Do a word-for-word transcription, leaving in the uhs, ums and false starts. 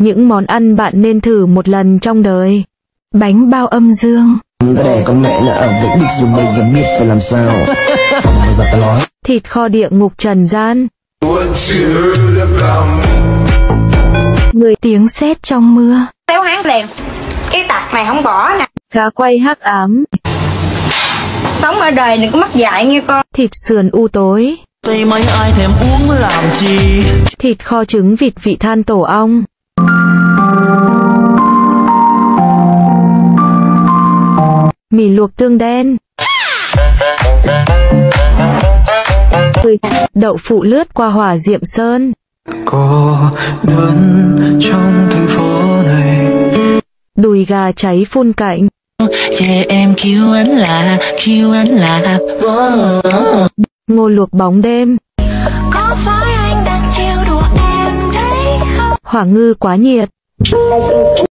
Những món ăn bạn nên thử một lần trong đời. Bánh bao âm dương. Ta đẻ con mẹ là ở Vĩnh Địch rồi bây giờ biết phải làm sao. Bây giờ ta nói. Thịt kho địa ngục trần gian. Người tiếng sét trong mưa. Téo hắn liền. Cái tật này không bỏ nè. Gà quay hắc ám. Sống ở đời đừng có mắc dại nghe con. Thịt sườn u tối. Tây mấy ai thèm uống làm chi. Thịt kho trứng vịt vị than tổ ong. Mì luộc tương đen. Đậu phụ lướt qua hỏa diệm sơn. Cô đơn trong thành phố này. Đùi gà cháy phun cạnh. Yeah, em kêu anh là, kêu anh là. Ngô luộc bóng đêm. Có phải anh đang trêu đùa em đấy không? Hỏa ngư quá nhiệt.